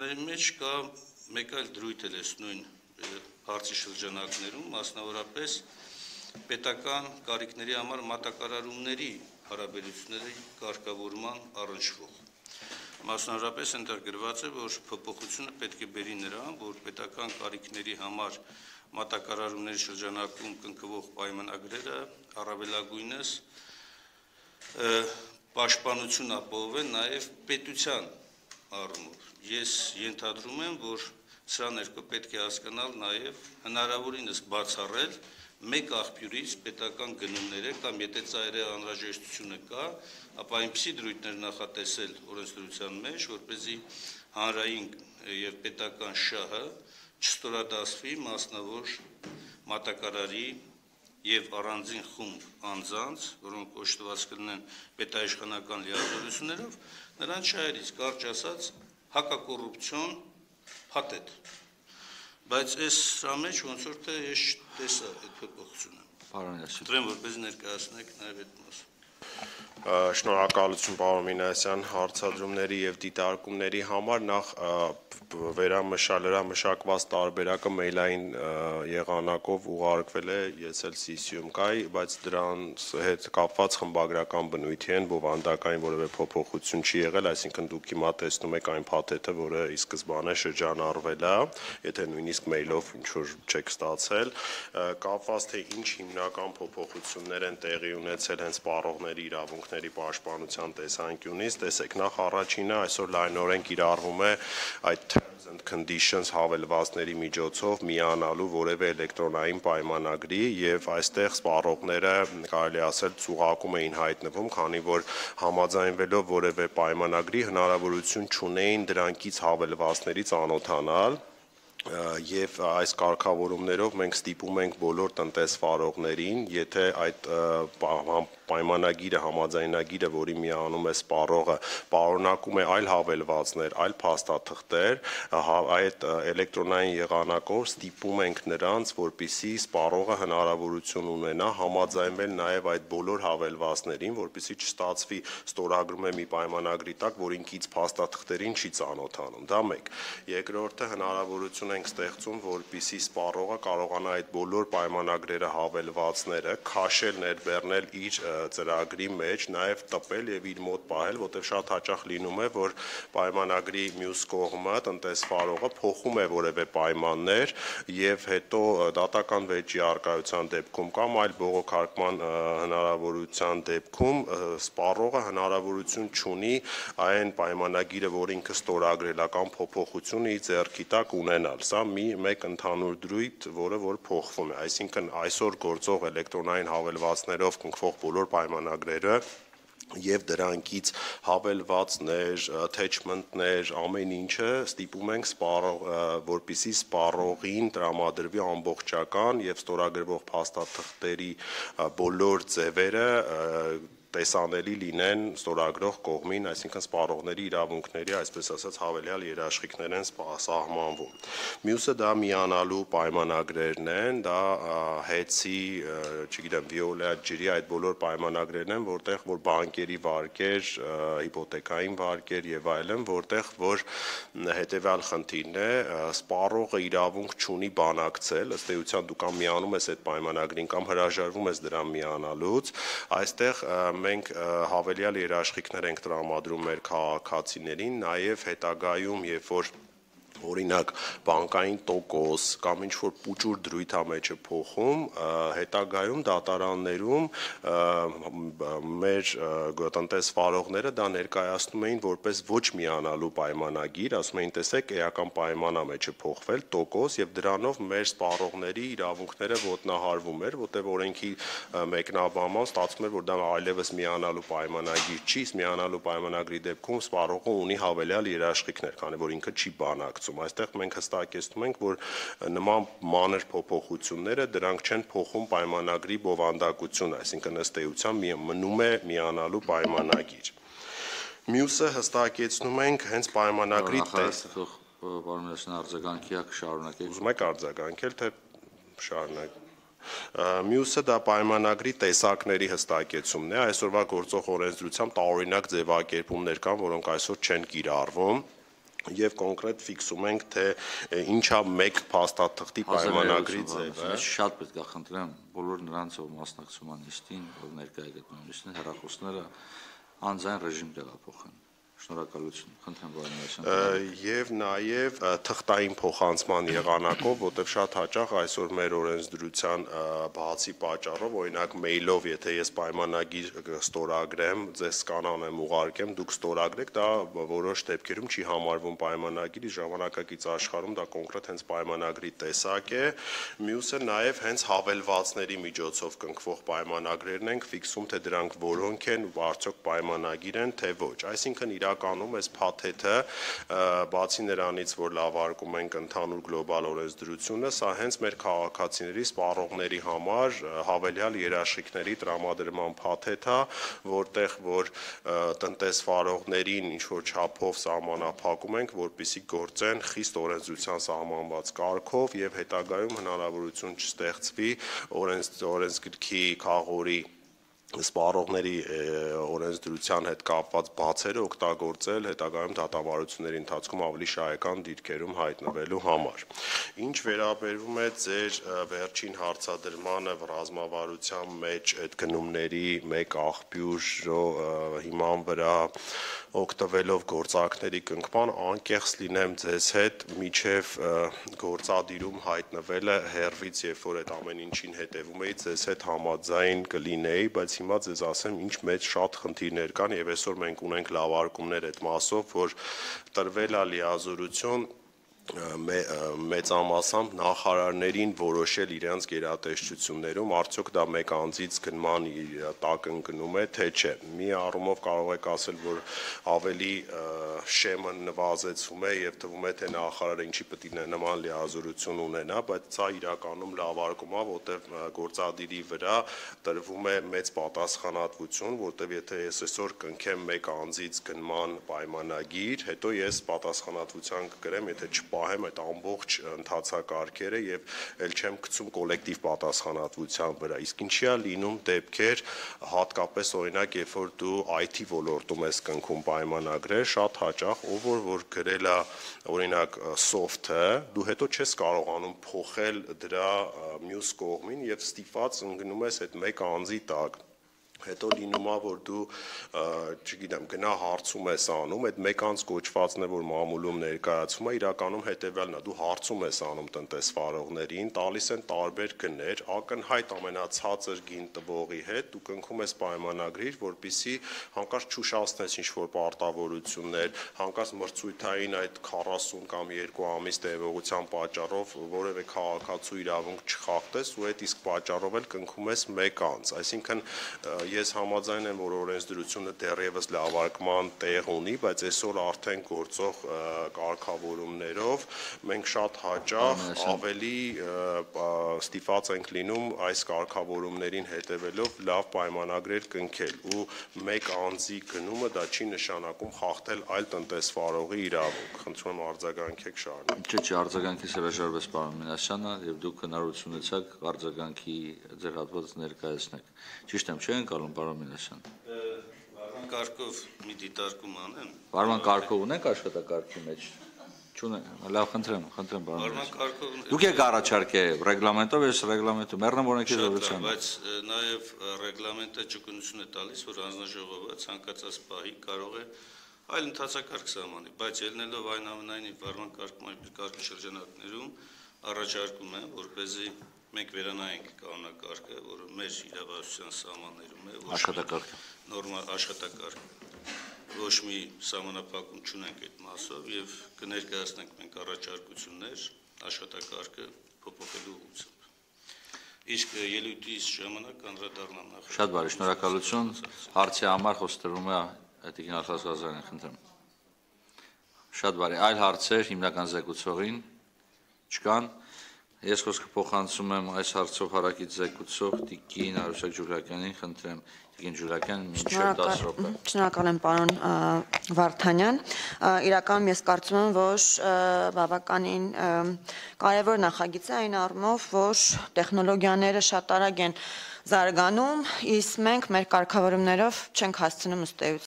պայմանագրերի մեջ կա մեկ այլ դրույթ էլ էս նույն հարցի շրջանակներում, մասնավորապես պետական կարիքների համար մատակարարումների հարաբերությունների կարգավորման առնչվող։ Մասնավորապես ընդգրկված է, որ փոփոխությունը պետք է բերի նրան, որ պետական կարիքների համար մատակարարումների շրջանակում կնքվող պայմանագրերը առավելագույնս պաշտպանություն ապահովեն նաև պետության առումով։ Ես ենթադրում եմ, որ սրա ներքո պետք է հասկանալ նաև հնարավորինս բացառել մեկ աղբյուրից պետական գնումները կամ եթե ծայրահեղ անհրաժեշտությունը կա, ապա այնպիսի դրույթներ նախատեսել օրենսդրության մեջ, որպեսզի հանրային եւ պետական շահը չստորադասվի մասնավոր մատակարարի եւ առանձին խումբ անձանց, որոնք կոչված կլինեն պետաիշխանական լիազորություններով, նրանց շահերից, կարճ ասած, հակակոռուպցիոն փաթեթ։ Բայց այս սրա մեջ ոնց որ թե ես տեսա այդ փոփոխությունը։ Պարոն Յասին։ Դրեմ որպես ներկայացնեք նաև այդ մասը։ Շնորհակալություն պարոն Մինասյան հարցադրումների եւ դիտարկումների համար նախ վերամշակված տարբերակը մեյլային եղանակով ուղարկվել է, ես էլ CC-ում կայի, բայց դրանց հետ կապված խմբագրական բնույթի են, բովանդակային որևէ փոփոխություն չի եղել, այսինքն դուք հիմա տեսնում եք այն փաթեթը, որը ի սկզբանե շրջանառվել է, եթե նույնիսկ մեյլով ինչ որ չեք ստացել, կապված թե ինչ հիմնական փոփոխություններ են տեղի ունեցել հենց սպառողների իրավունքների պաշտպանության տեսանկյունից, տեսեք նախ առաջինը այսօր լայնորեն կիրառվում է այդ terms and conditions հավելվածների միջոցով միանալու որևէ էլեկտրոնային պայմանագրի եւ այստեղ սպառողները կարելի ասել ծուղակում էին հայտնվում, քանի որ համաձայնվելով որևէ պայմանագրի հնարավորություն չունեին դրանքից հավելվածների ծանոթանալ եւ այս կարգավորումներով մենք ստիպում ենք բոլոր տնտեսվարողներին, եթե այդ պայմանագիրը, համաձայնագիրը, որի միանում է սպառողը, պարունակում է այլ հավելվածներ, այլ փաստաթղթեր, այդ էլեկտրոնային եղանակով ստիպում ենք նրանց, որպեսզի սպառողը հնարավորություն ունենա համաձայնվել նաեւ այդ բոլոր հավելվածներին, որպեսզի չստացվի ստորագրում է մի պայմանագրի տակ, որին կից փաստաթղթերին չի ծանոթանում։ Դա մեկ։ Երկրորդը հնարավորություն ենք ստեղծում, որպեսզի սպառողը կարողանա այդ բոլոր պայմանագրերը հավելվածները քաշել, ներբեռնել իր ծրագրի մեջ, նաև տպել եւ իր մոտ պահել, որտեղ շատ հաճախ լինում է, որ պայմանագրի մյուս կողմը տնտեսվարողը փոխում է որևէ պայմաններ եւ հետո դատական վեճի արկայության դեպքում կամ այլ բողոքարկման հնարավորության դեպքում սպառողը հնարավորություն չունի այն պայմանագիրը, որ ինքը ստորագրել է կամ փոփոխությունը իր ձեռքի տակ ունենալ։ Սա մեկ ընդհանուր դրույթ, որը որ փոխվում է, այսինքն այսօր գործող էլեկտրոնային հավելվածներով կնքվող բոլոր պայմանագրերը եւ դրանքից հավելվածներ, attachment-ներ, ամեն ինչը ստիպում ենք որպեսզի սպառողին տրամադրվի ամբողջական եւ ստորագրվող փաստաթղթերի բոլոր ձևերը տեսանելի լինեն ստորագրող կողմին, այսինքն սպառողների իրավունքների, այսպես ասած, հավելյալ երաշխիքներ են սահմանվում։ Մյուսը դա միանալու պայմանագրերն են, դա HEC-ի, չգիտեմ, Veolia ջրի այդ բոլոր պայմանագրերն են, որտեղ որ բանկերի վարկեր, հիպոթեկային վարկեր եւ այլն, որտեղ որ հետեւյալ խնդիրն է, սպառողը իրավունք չունի բանակցել, ըստ էության դու կամ միանում ես այդ պայմանագրին կամ հրաժարվում ես դրան միանալուց, այստեղ մենք հավելյալ երաշխիքներ ենք տրամադրում մեր քաղաքացիներին, նաև հետագայում, երբ որ օրինակ բանկային տոկոս կամ ինչ-որ պուճուր դրույթ է մեջը փոխում, հետագայում դատարաններում մեր տնտեսվարողները դա ներկայացնում էին որպես ոչ միանալու պայմանագիր, ասում էին տեսեք, էական պայման է մեջը փոխվել, տոկոս եւ դրանով մեր սպառողների իրավունքները ոտնահարվում էր, որտեղ օրենքի մեկնաբանման ստացվում էր, որ դա այլևս միանալու պայմանագիր չի, միանալու պայմանագրի դեպքում սպառողը ունի հավելյալ երաշխիքներ, քանի որ ինքը չի բանակցում։ Այստեղ մենք հստակեցնում ենք, որ նման մանր փոփոխությունները դրանք չեն փոխում պայմանագրի բովանդակությունը, այսինքն ըստ էության մնում է միանալու պայմանագիր։ Մյուսը հստակեցնում ենք հենց պայմանագրի Պարոն Յասին արձագանքի շարունակեք։ Ուզում եք արձագանքել, թե շարունակ։ Մյուսը դա պայմանագրի տեսակների հստակեցումն է, այսօրվա գործող օրենսդրությամբ տարօրինակ ձևակերպումներ կան, որոնք այսօր չեն կիրառվում։ Եվ կոնկրետ ֆիքսում ենք, թե ինչա մեկ փաստաթղթի պայմանագրի ձևը։ Շատ պետք է խնդրեմ բոլոր նրանց, ով մասնակցում են նիստին, ով ներկայ է գտնվում նիստին, հեռախոսները անձայն ռեժիմ տեղափոխեն։ Շնորհակալություն, խնդրեմ Բարոյական։ Եվ նաև թղթային փոխանցման եղանակով, որտեղ շատ հաճախ այսօր մեր օրենսդրության բացի պատճառով, օրինակ մեյլով, եթե ես պայմանագիր ստորագրեմ, ձեզ կանանեմ ուղարկեմ, դուք ստորագրեք, դա որոշ դեպքերում չի համարվում պայմանագիր, ժամանակակից աշխարհում դա կոնկրետ հենց պայմանագրի տեսակ է։ Մյուսը նաև հենց հավելվածների միջոցով կնքվող պայմանագրերն ենք ֆիքսում, թե դրանք որոնք են ու արդյոք պայմանագիր են, թե ոչ։ Այսինքն իրականում այս փաթեթը բացի նրանից, որ լավարկում ենք ընդհանուր գլոբալ օրենսդրությունը, սա հենց մեր քաղաքացիների, սպառողների համար հավելյալ երաշխիքների տրամադրման փաթեթ է, որտեղ որ տնտեսվարողներին ինչ որ չափով սահմանափակում ենք, որպեսզի գործեն խիստ օրենսդրության սահմանված կարգով եւ հետագայում հնարավորություն չստեղծվի օրենսգրքի քաղորի սպառողների օրենսդրության հետ կապված բացերը օգտագործել հետագայում դատավարությունների ընթացքում ավելի շահեկան դիրքերում հայտնվելու համար։ Ինչ վերաբերվում է ձեր վերջին հարցադրմանը ռազմավարության մեջ այդ գնումների մեկ աղբյուրը հիման վրա օգտվելով գործակների կնքման, անկեղծ լինեմ ձեզ հետ, միջև գործադիրում հայտնվելը հերվից, երբ որ այդ ամեն ինչին հետևում էի, ձեզ հետ համաձայն կլինեի, բայց հիմա ձեզ ասեմ, ինչ մեծ շատ խնդիրներ կան եւ այսօր մենք ունենք լավարկումներ այդ մասով, որ տրվել է լիազորություն մեծամասամբ նախարարներին որոշել իրենց գերատեսչություններում, արդյոք դա մեկ անձից գնման տակ ընկնում է, թե չէ։ Մի առումով կարող եք ասել, որ ավելի շեմը նվազեցում է եւ թվում է, թե նախարարը ինչի պետք է նման լիազորություն ունենա, բայց սա իրականում լավարկում է, որտեղ գործադիրի վրա տրվում է մեծ պատասխանատվություն, որտեղ եթե ես այսօր կնքեմ մեկ անձից գնման պայմանագիր, հետո ես պատասխանատվության կգրեմ, եթե պահեմ այդ ամբողջ ընթացակարգերը եւ ել չեմ գցում կոլեկտիվ պատասխանատվության վրա։ Իսկ ինչի է լինում դեպքեր, հատկապես օրինակ, երբ որ դու IT ոլորտում ես կնքում պայմանագրեր, շատ հաճախ ով որ գրել է օրինակ soft-ը, դու հետո չես կարողանում փոխել դրա մյուս կողմին եւ ստիպված ընկնում ես այդ մեկ անձի տակ։ Հետո լինում է, որ դու, չգիտեմ, գնա հարցում ես անում, այդ մեկ անձ կոչվածն է, որ մամուլում ներկայացում է, իրականում հետևյալն է, դու հարցում ես անում տնտեսվարողներին, տալիս են տարբեր գներ, ակնհայտ ամենացածր գին տվողի հետ, դու կնքում ես պայմանագրիր, որպեսզի հանկարծ չուշացնես ինչ-որ պարտավորություններ, հանկարծ մրցույթային այդ 40 կամ 2 ամիս տևողության պատճառով որևէ քաղաքացու իրավունք չխախտես ու այդ իսկ պատճառով էլ կնքում ես մեկ անձ, այսինքն ես համաձայն եմ, որ օրենսդրությունը դեռևս լավարկման տեղ ունի, բայց այսօր արդեն գործող կարգավորումներով մենք շատ հաճախ ավելի ստիպված ենք լինում այս կարգավորումներին հետևելով լավ պայմանագրեր կնքել ու մեկ անձի գնումը դա չի նշանակում խախտել այլ տնտեսվարողի իրավունք։ Խնդրում եմ արձագանքեք շարունակ։ Չէ, արձագանքից հրաժարվեց պարոն Մինասյանը եւ դուք հնարավորություն ունեցաք արձագանքի ձեր հատվածը ներկայացնեք։ Ճիշտ եմ, չէ՞, ընկալում պարոն Մինասյան։ Վարման կարգով մի դիտարկում անեմ։ Վարման կարգով ունենք աշխատակարգի մեջ։ Չունենք։ Լավ, խնդրեմ պարոն Վարման կարգով Դուք եք առաջարկել ռեգլամենտով, ես ռեգլամենտում մեռնեմ օրենքի զորությամբ։ Բայց նաեւ ռեգլամենտը ճկունություն է տալիս, որ հանձնաժողովը ցանկացած պահի կարող է այլ ընթացակարգ սահմանի, բայց ելնելով այն ամենայնիվ վարման կարգի շրջանակներում առաջարկում եմ, որպեսզի մենք վերանայենք կանոնակարգը, որը մեր իրավասության սահմաններում է, նորմալ աշխատակարգ, ոչ մի սահմանափակում չունենք այդ մասով եւ կներկայացնենք մենք առաջարկություններ աշխատակարգը փոփոխելու ուղղությամբ։ Իսկ ելույթից ժամանակ անդրադառնամ նախ։ Շատ բարի, շնորհակալություն։ Հարցի համար խոստրվում է Տիկին Արտաշեսյանին, խնդրեմ։ Շատ բարի, այլ հարցեր հիմնական զեկուցողին չկան։ Ես խոսքը փոխանցում եմ այս հարցով հարակից զեկուցող Տիկին Արուսակ Ջուլակյանին, խնդրեմ Տիկին Ջուլակյան, մինչև 10 րոպե։ Շնորհակալ եմ պարոն Վարդանյան։ Իրականում ես կարծում եմ, որ բավականին կարևոր նախագիծ է այն առումով, որ տեխնոլոգիաները շատ արագ են զարգանում, իսկ մենք մեր կարգավորումներով չենք հասցնում ըստ էության